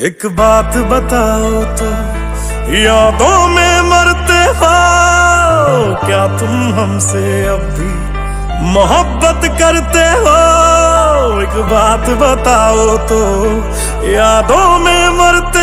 एक बात बताओ तो, यादों में मरते हो क्या तुम हमसे अब भी मोहब्बत करते हो? एक बात बताओ तो, यादों में मरते